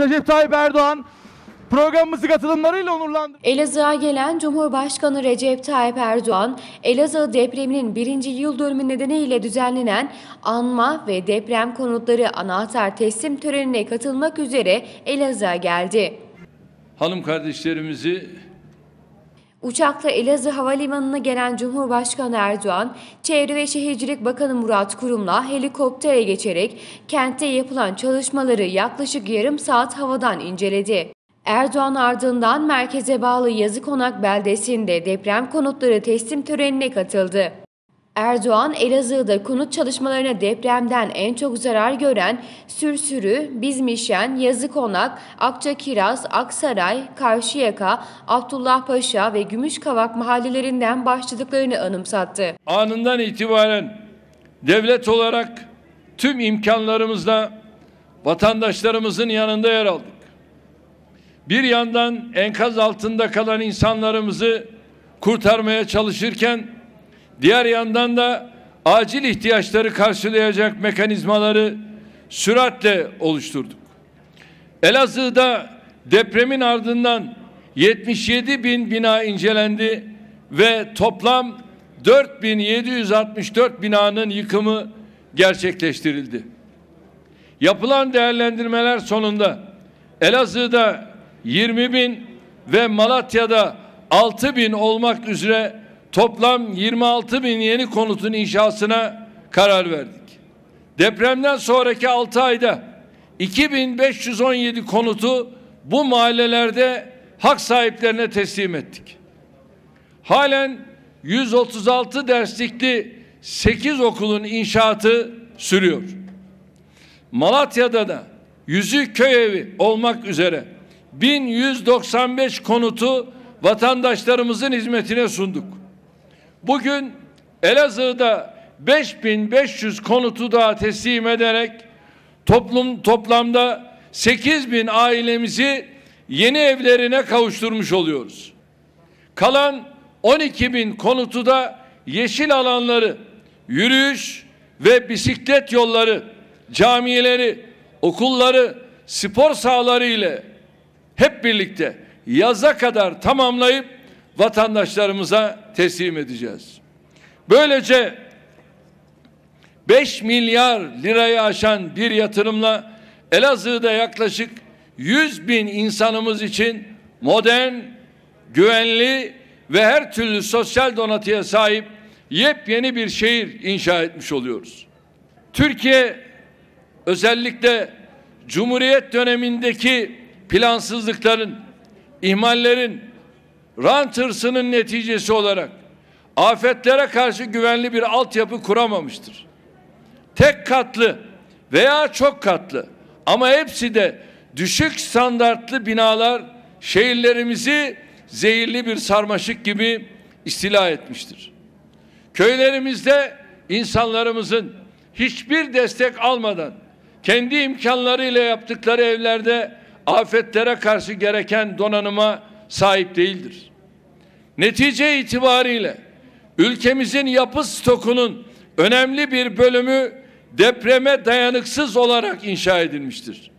Recep Tayyip Erdoğan programımızı katılımlarıyla onurlandırdı. Elazığ'a gelen Cumhurbaşkanı Recep Tayyip Erdoğan, Elazığ depreminin 1. yıl dönümü nedeniyle düzenlenen anma ve deprem konutları anahtar teslim törenine katılmak üzere Elazığ'a geldi. Hanım kardeşlerimizi Uçakla Elazığ Havalimanı'na gelen Cumhurbaşkanı Erdoğan, Çevre ve Şehircilik Bakanı Murat Kurum'la helikoptere geçerek kentte yapılan çalışmaları yaklaşık yarım saat havadan inceledi. Erdoğan ardından merkeze bağlı Yazıkonak beldesinde deprem konutları teslim törenine katıldı. Erdoğan, Elazığ'da konut çalışmalarına depremden en çok zarar gören Sürsürü, Bizmişen, Yazıkonak, Akçakiraz, Aksaray, Karşıyaka, Abdullahpaşa ve Gümüşkavak mahallelerinden başladıklarını anımsattı. Anından itibaren devlet olarak tüm imkanlarımızla vatandaşlarımızın yanında yer aldık. Bir yandan enkaz altında kalan insanlarımızı kurtarmaya çalışırken, diğer yandan da acil ihtiyaçları karşılayacak mekanizmaları süratle oluşturduk. Elazığ'da depremin ardından 77 bin bina incelendi ve toplam 4.764 binanın yıkımı gerçekleştirildi. Yapılan değerlendirmeler sonunda Elazığ'da 20 bin ve Malatya'da 6 bin olmak üzere toplam 26 bin yeni konutun inşasına karar verdik. Depremden sonraki 6 ayda 2517 konutu bu mahallelerde hak sahiplerine teslim ettik. Halen 136 derslikli 8 okulun inşaatı sürüyor. Malatya'da da 100'ü köy evi olmak üzere 1195 konutu vatandaşlarımızın hizmetine sunduk. Bugün Elazığ'da 5500 konutu daha teslim ederek toplamda 8000 ailemizi yeni evlerine kavuşturmuş oluyoruz. Kalan 12.000 konutu da yeşil alanları, yürüyüş ve bisiklet yolları, camileri, okulları, spor sahaları ile hep birlikte yaza kadar tamamlayıp vatandaşlarımıza teslim edeceğiz. Böylece 5 milyar lirayı aşan bir yatırımla Elazığ'da yaklaşık 100 bin insanımız için modern, güvenli ve her türlü sosyal donatıya sahip yepyeni bir şehir inşa etmiş oluyoruz. Türkiye özellikle Cumhuriyet dönemindeki plansızlıkların, ihmallerin, rant hırsının neticesi olarak afetlere karşı güvenli bir altyapı kuramamıştır. Tek katlı veya çok katlı ama hepsi de düşük standartlı binalar şehirlerimizi zehirli bir sarmaşık gibi istila etmiştir. Köylerimizde insanlarımızın hiçbir destek almadan kendi imkanlarıyla yaptıkları evlerde afetlere karşı gereken donanıma sahip değildir. Netice itibariyle ülkemizin yapı stokunun önemli bir bölümü depreme dayanıksız olarak inşa edilmiştir.